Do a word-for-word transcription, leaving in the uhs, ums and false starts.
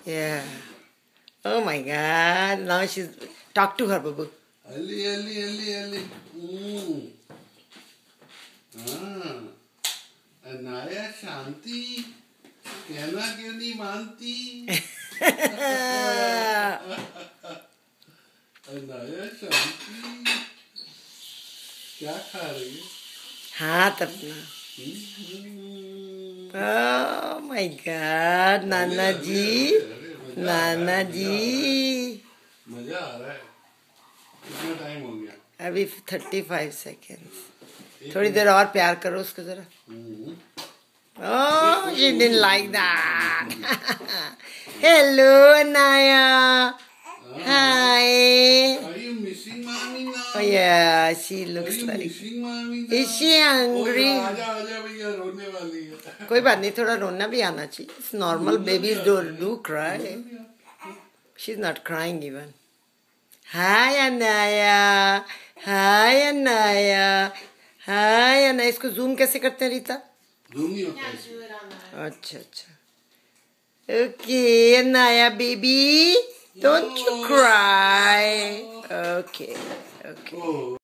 Yeah. Oh my God. Now she's talk to her, Babu. Ali, Ali, Ali, Ali. Mm. हाँ अनाया शांति कहना क्यों नहीं मानती अनाया शांति क्या खा रही है हाथ अपना Oh my God, नाना जी नाना जी मजा आ रहा है कितना टाइम हो गया अभी थर्टी फाइव सेकेंड्स थोड़ी देर और प्यार करो उसको जरा Oh, she didn't like that. Hello, Anaya. Hi. Are you missing mommy now? Oh yeah, she looks Are you like. missing mommy now? Is she hungry? आजा आजा भैया रोने वाली है कोई बात नहीं थोड़ा रोना भी आना चाहिए. It's normal. Babies do do cry. She's not crying even. Hi, Anaya. Hi, Anaya. Hi, Anaya. इसको zoom कैसे करते हैं रीता? Zoom नहीं होता है अच्छा अच्छा Okay, Anaya baby, don't you cry. Okay, okay.